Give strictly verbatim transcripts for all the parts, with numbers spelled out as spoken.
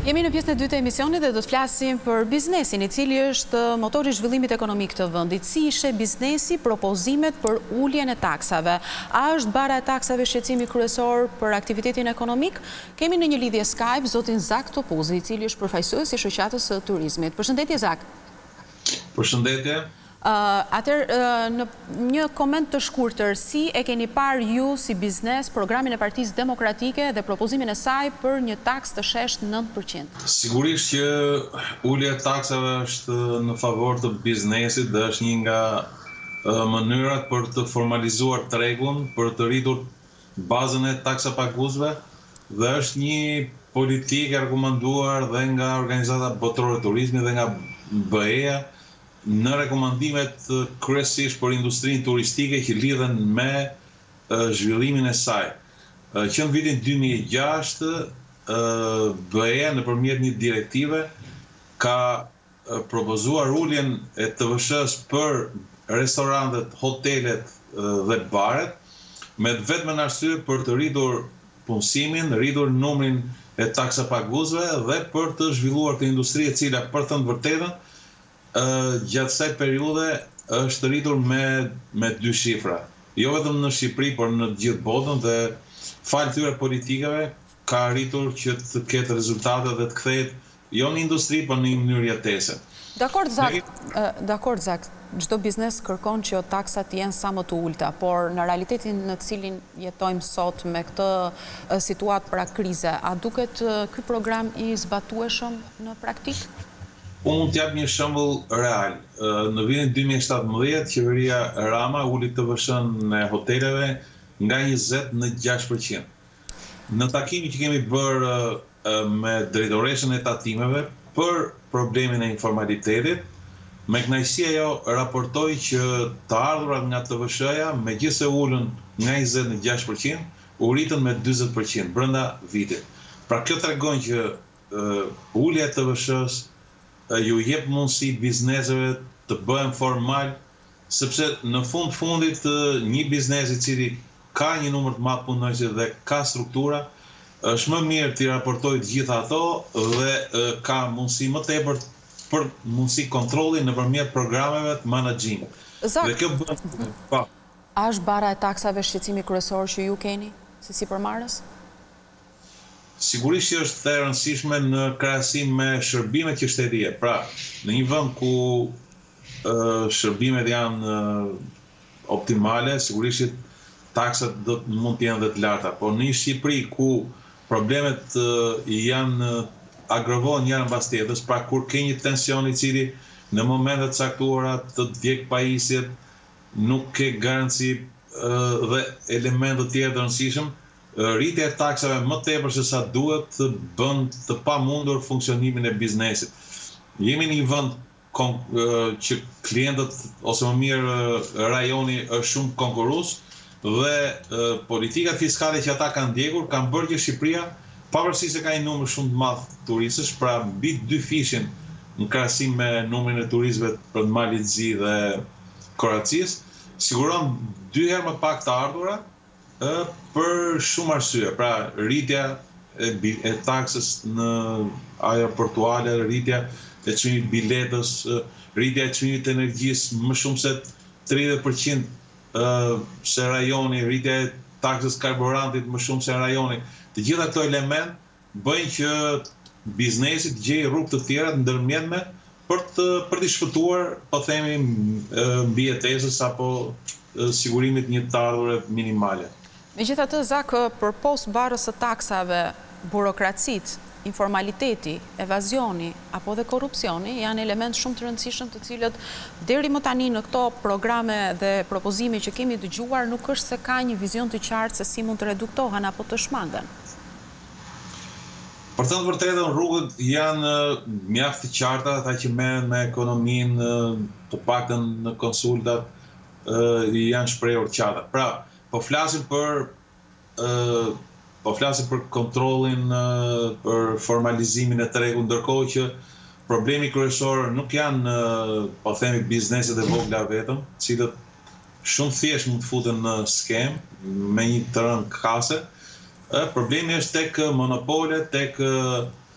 Jemi në pjesën e dytë e emisionit dhe do të flasim për biznesin, i cili është motori i zhvillimit ekonomik të vendit. Si ishe biznesi propozimet për uljen e taksave? A është bara e taksave shqetësimi kryesor për aktivitetin ekonomik? Kemi në një lidhje Skype zotin Zak Topuzi, i cili është përfaqësues i shoqatës së turizmit. Përshëndetje Zak. Përshëndetje. Uh, atër, uh, në një koment të shkurtër, si e keni parë ju si biznes programin e Partisë Demokratike dhe propozimin e saj për një taks të shesht nëntë përqind? Sigurisht që ulja e taksave është në favor të biznesit dhe është një nga uh, mënyrat për të formalizuar tregun, për të rritur bazën e taksapaguesve dhe është një politikë argumentuar dhe nga Organizata Botërore e Turizmit dhe nga B E-ja në rekomandimet kryesisht për industrinë turistike që lidhen me uh, zhvillimin e saj. Uh, që në vitin dy mijë e gjashtë, uh, B E-ja nëpërmjet një direktive ka uh, propozuar uljen e T V S-s për restorantet, hotelet uh, dhe baret, me vetëm arsye për të rritur punësimin, rritur numrin e taksapaguesve dhe për të zhvilluar të industri e cila për thënë vërtetën Uh, gjatë kësaj periudhe është rritur me, me dy shifra. Jo vetëm në Shqipëri, por në gjithë botën dhe falë këtyre politikave ka rritur që të ketë rezultate dhe të kthehet jo në industri, por në një mënyrë jetese. Dakord Zak, uh, dakord Zak, çdo biznes kërkon që taksat jenë sa më të ulta, por në realitetin në të cilin jetojmë sot me këtë uh, situatë pra krize, a duket uh, ky program i zbatueshëm në praktikë? Unë mund t'jap një shembull real. Në vitin dy mijë e shtatëmbëdhjetë, qeveria Rama uli T V S-n e hoteleve nga njëzet në gjashtë përqind. Në takimin që kemi bërë me drejtoreshën e tatimeve për problemin e informalitetit, me kënaqësi ajo raportoi që të ardhurat nga T V S-ja, megjithëse ulën nga njëzet në gjashtë përqind, u rritën me dyzet përqind brenda vitit. Pra kjo tregon që uh, ulja e T V S-s ju jep mundësi bizneseve të bëhen formal, sepse në fund fundit një biznes i cili ka një numër të madh punonjësh dhe ka struktura, është më mirë të raportojë të gjitha ato dhe ka mundësi më tepër për mundësi kontrolli nëpërmjet programeve të menaxhimit. Dhe kjo bën pa. A është bara e taksave shqetësimi kryesor që ju keni si sipërmarrës? Sigurisht që është e rëndësishme në krahasim me shërbimet që shteti jep. Pra, në një vend ku uh, shërbimet janë uh, optimale, sigurisht që taksat do të mund të jenë dhe të larta. Por në një Shqipëri ku problemet uh, janë uh, agrovohen njëra mbas tjetrës, pra kur ke një tension i cili në momente të caktuara të vjek pajisjet, nuk ke garanci uh, dhe elemente të tjerë të rëndësishëm, rritja e taksave më tepër se sa duhet të bën të pamundur funksionimin e biznesit. Jemi në një vend që klientët ose më mirë rajoni është shumë konkurrues dhe politikat fiskale që ata kanë ndjekur kanë bërë që Shqipëria, pavarësisht se ka një numër shumë të madh turistësh, pra mbi dy fishin në krahasim me numrin e turistëve për Malit Zi dhe Kroacisë, siguron dy herë më pak të ardhurat për shumë arsye, pra rritja e, e taksës në aeroportuale, rritja e çmimit biletës, rritja e çmimit të energjisë më shumë se tridhjetë përqind se rajoni, rritja e taksës karburantit më shumë se rajoni. Të gjitha këto element bëjnë që biznesi të gjejë rrugë të tjera të ndërmjetme për të për të shpëtuar, po themi, mbi jetesës apo sigurimit një të ardhure minimale. Megjithatë, Zak, përpos barës së taksave, burokracit, informaliteti, evazioni apo dhe korrupsioni janë element shumë të rëndësishëm të cilët deri më tani në këto programe dhe propozime që kemi dëgjuar nuk është se ka një vizion të qartë se si mund të reduktohen apo të shmangen. Për të vërtetën, rrugët janë mjaft të qarta, ata që merren me ekonominë, të paktën në konsultat janë shprehur qarta. Pra, po flasim për uh, po flasim për kontrollin, uh, për formalizimin e tregut, ndërkohë që problemi kryesor nuk janë uh, po themi bizneset e vogla vetëm, të cilët shumë thjesht mund të futen në skem me një të rënë kase. Uh, problemi është tek monopolet, tek uh,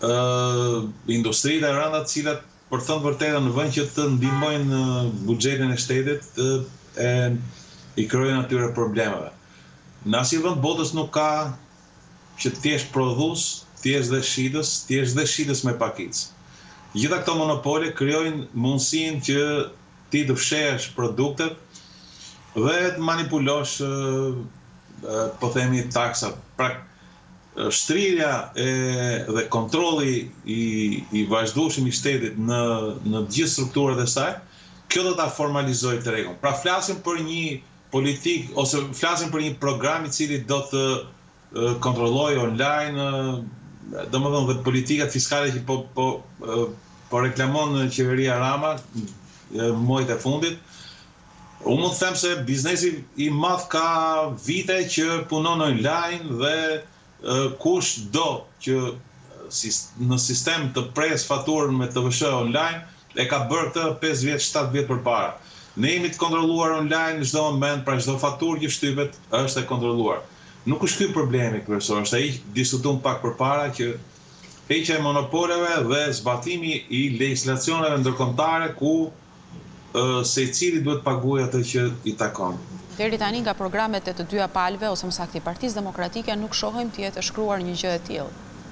industritë e rënda, të cilat për thënë vërtetën në vend që të ndihmojnë buxhetin e shtetit e i krijojnë atyre problemeve. Në asnjë vend botës nuk ka që të jesh prodhues, të jesh dhe shitës, të jesh dhe shitës me pakicë. Gjitha këto monopole krijojnë mundësinë që ti të fshehesh produktet dhe të manipulosh, po themi, taksat. Pra, shtrirja e, dhe kontrolli i, i vazhdueshëm i shtetit në, në gjithë strukturat e saj, kjo do ta formalizojë tregun. Pra flasim për një politik, ose flasim për një program i cili do të uh, kontrollojë online, uh, domethënë dhe politikat fiskale që po, po, uh, po reklamon qeveria Rama uh, muajt e fundit. Unë mund të them se biznesi i madh ka vite që punon online dhe kush do që në sistem të pres faturën me T V S H online e ka bërë këtë pesë vjet, shtatë vjet përpara. Ne jemi të kontrolluar online në çdo moment, pra çdo faturë që shtypet është e kontrolluar. Nuk është ky problemi kryesor, është ai diskutuam pak përpara që heqja e monopoleve dhe zbatimi i legjislacioneve ndërkombëtare ku secili duhet paguajë atë që i takon. Deri tani nga programet e të dyja palëve, ose më saktë Partisë Demokratike, nuk shohim të jetë shkruar një gjë e tillë.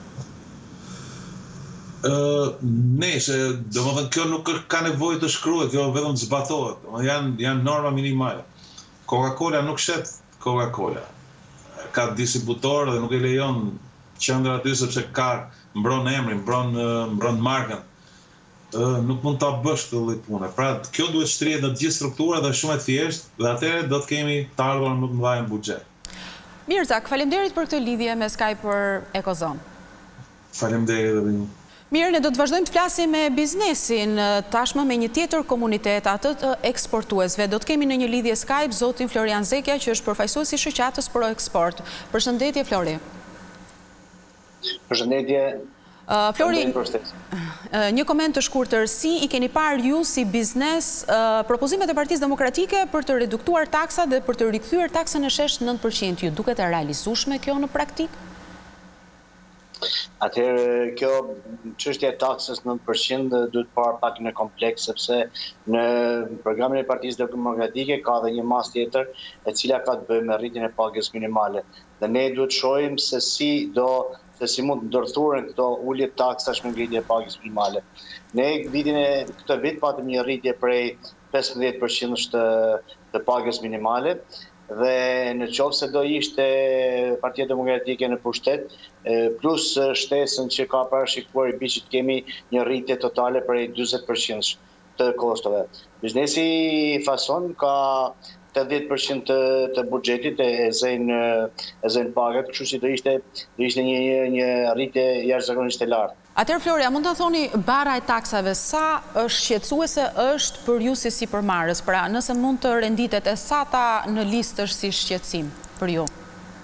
Uh, ne, se domethënë kjo nuk ka nevojë të shkruhet, kjo vetëm zbatohet. Janë janë norma minimale. Coca-Cola nuk shet Coca-Cola. Ka distributor dhe nuk e lejon qendra aty sepse ka mbron emrin, mbron mbron markën. Uh, nuk mund ta bësh këtë lloj pune. Pra, kjo duhet shtrihet në të gjithë strukturat dhe shumë e thjeshtë, dhe atëherë do të kemi të ardhurat më të mëdha në buxhet. Mirë, Zak, faleminderit për këtë lidhje me Skype për Ekozon. Faleminderit edhe ju. Mirë, ne do të vazhdojmë të flasim me biznesin, tashmë me një tjetër komunitet, atë të eksportuesve. Do të kemi në një lidhje Skype zotin Florian Zekja, që është përfaqësues i shoqatës Pro Export. Përshëndetje, Flori. Përshëndetje. Uh, Flori, uh, një koment të shkurtër, si i keni parë ju si biznes uh, propozimet e Partisë Demokratike për të reduktuar taksat dhe për të rikthyer taksën e shesh nëntë përqind, ju duket e realizueshme kjo në praktikë? Atëherë, kjo çështja e taksës nëntë përqind duhet parë pak në kompleks, sepse në programin e Partisë Demokratike ka dhe një masë tjetër e cila ka të bëjë me rritjen e pagës minimale. Dhe ne duhet shohim se si do se si mund të ndërthuren këto ulje taksash me ngritje e pagës minimale. Ne vitin e këtë vit patëm një rritje prej pesëmbëdhjetë përqind të, të pagës minimale, dhe në qoftë se do ishte Partia Demokratike në pushtet, plus shtesën që ka parashikuar i bi që të kemi një rritje totale prej njëzet përqind të kostove. Biznesi Fason ka tetëdhjetë përqind të, të buxhetit e zëjnë e zëjnë pagat, kështu që do ishte do ishte një një rritje jashtëzakonisht e lartë. Atëherë Flori, a mund ta thoni bara e taksave sa është shqetësuese është për ju si sipërmarrës? Pra, nëse mund të renditet e sa ta në listë është si shqetësim për ju?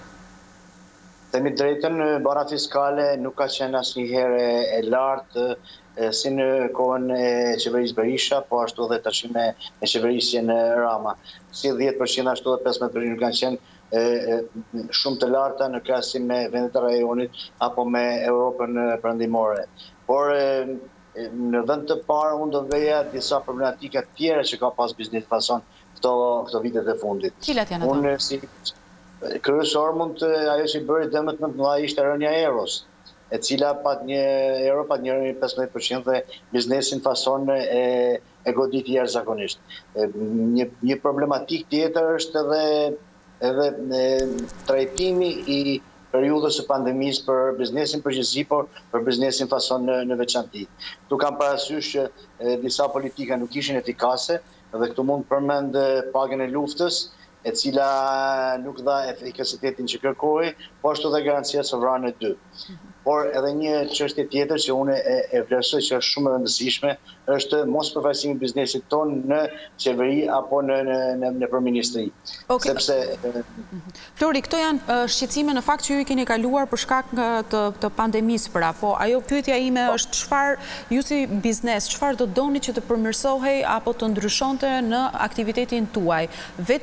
Themi drejtën, bara fiskale nuk ka qenë asnjëherë e lartë si në kohën e qeverisë Berisha, po ashtu dhe tash me qeverisjen e Rama. Si dhjetë përqind ashtu dhe pesëmbëdhjetë përqind kanë qenë e, e, shumë të larta në krahasim me vendet e rajonit apo me Europën perëndimore. Por e, në vend të parë unë do veja disa problematika tjera që ka pas biznesi Fason këto këto vitet e fundit. Cilat janë ato? Unë si kryesor mund të ajo që bëri dëmet më të mëdha ishte rënja e euros, e cila pat një euro, pat një pesëmbëdhjetë përqind dhe biznesin Fason e, e goditi jashtëzakonisht. Një, një problematik tjetër është edhe, edhe e, trajtimi i periudhës së pandemisë për biznesin përgjithësi, por për biznesin Fason në, në veçanti. Këtu kam parasysh që e, disa politika nuk ishin efikase, dhe këtu mund përmend pagën e luftës, e cila nuk dha efikasitetin që kërkoi, po ashtu dhe garancia sovrane dy. Por edhe një çështje tjetër që unë e, e vlerësoj që është shumë e rëndësishme është mos përfaqësimi i biznesit ton në qeveri apo në në në, në përministri. Okay. Sepse Flori, këto janë shqetësime në fakt që ju i keni kaluar për shkak të të pandemisë, pra, po ajo pyetja ime është çfarë ju si biznes, çfarë do doni që të përmirësohej apo të ndryshonte në aktivitetin tuaj? Vetëm çështja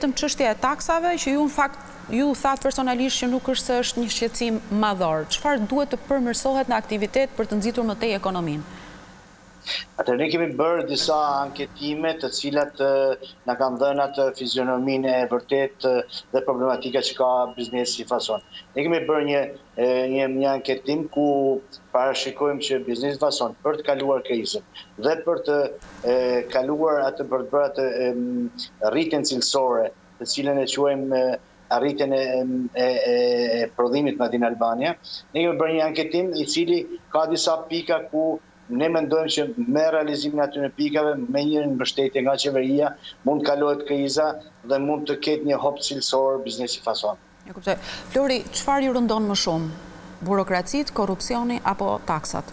çështja e taksave, që ju në fakt ju thatë personalisht që nuk është se është një shqetësim madhor. Çfarë duhet të përmirësohet në aktivitet për të nxitur më tej ekonominë? Atëherë ne kemi bërë disa anketime të cilat na kanë dhënë atë fizionominë e vërtet dhe problematika që ka biznesi fason. Ne kemi bërë një një, një anketim ku parashikojmë që biznesi fason për të kaluar krizën dhe për të e, kaluar atë për të bërë atë e, rritjen cilësore, të cilën e quajmë arritjen e, e, e prodhimit në Din Albania, ne kemi bërë një anketim i cili ka disa pika ku ne mendojmë që me realizimin e atyre pikave, me një mbështetje nga qeveria, mund të kalohet kriza dhe mund të ketë një hop cilësor biznesi fason. E kuptoj. Flori, çfarë ju rëndon më shumë? Burokracitë, korrupsioni apo taksat?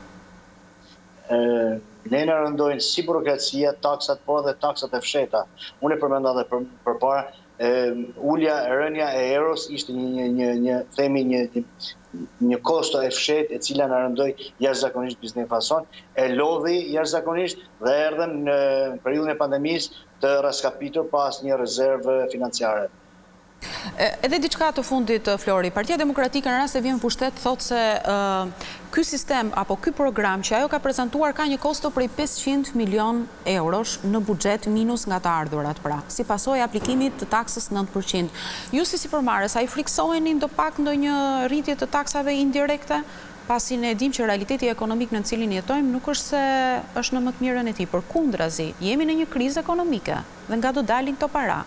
E, ne në rëndojnë si burokracia, taksat, por dhe taksat e fsheta. Unë e përmenda dhe për, për para, e, ulja, rënja e euros ishte një, një, një, një themi një, një një kosto e fshet e cila në rëndoj jashtëzakonisht biznesi fason, e lodhi jashtëzakonisht dhe erdhëm në periudhën e pandemisë të raskapitur pas një rezervë financiare. Edhe diçka të fundit, Flori, Partia Demokratike në rast se vjen në pushtet thotë se uh, ky sistem apo ky program që ajo ka prezantuar ka një kosto prej pesëqind milion eurosh në buxhet minus nga të ardhurat, pra, si pasojë e aplikimit të taksës nëntë përqind. Ju si sipërmarrës, a i friksoheni ndo pak ndonjë rritje të taksave indirekte? Pasi ne dim që realiteti ekonomik në cilin jetojmë nuk është se është në më të mirën e tij, përkundrazi, jemi në një krizë ekonomike dhe nga do dalin këto para.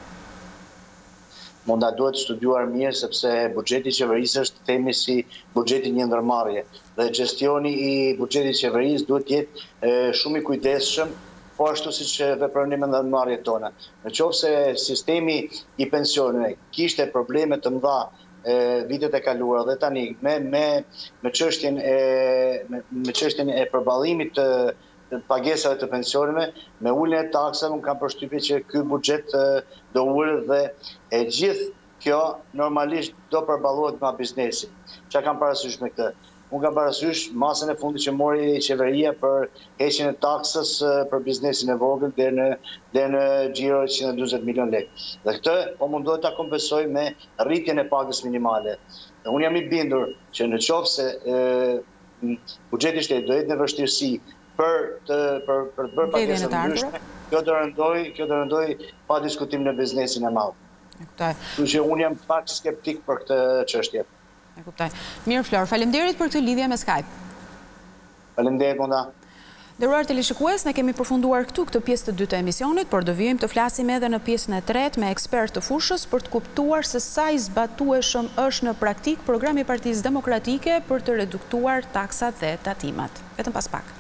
Munda duhet studiuar mirë sepse buxheti i qeverisë është themi si buxheti një ndërmarrje dhe gestioni i buxhetit i qeverisë duhet të jetë e, shumë i kujdesshëm, po ashtu siç veprojnë me ndërmarrjet tona. Në qoftë se sistemi i pensioneve kishte probleme të mëdha e, vitet e kaluara dhe tani me me me çështjen e me, me çështjen e përballimit të pagesave të pensioneve, me uljen e taksave, unë kam përshtypjen që ky buxhet do ulë dhe e gjithë kjo normalisht do përballohet nga biznesi. Çka kam parasysh me këtë? Unë kam parasysh masën e fundit që mori qeveria për heqjen e taksës për biznesin e vogël deri në deri në xhiro njëqind e dyzet milion lekë. Dhe këtë po mundohet ta kompensoj me rritjen e pagës minimale. Dhe unë jam i bindur që në qoftë se buxheti i shtetit do jetë në vështirësi për të për për të bërë pagesa të ndryshme, kjo do rëndoj, kjo do rëndoj pa diskutim në biznesin e madh. E kuptoj. Kështu që unë jam pak skeptik për këtë çështje. E kuptoj. Mirë Flor, faleminderit për këtë lidhje me Skype. Faleminderit Monda. Nderuar teleshikues, ne kemi përfunduar këtu këtë pjesë të dytë të emisionit, por do vijmë të flasim edhe në pjesën e tretë me ekspert të fushës për të kuptuar se sa i zbatueshëm është në praktik programi i Partisë Demokratike për të reduktuar taksat dhe tatimat. Vetëm pas pak.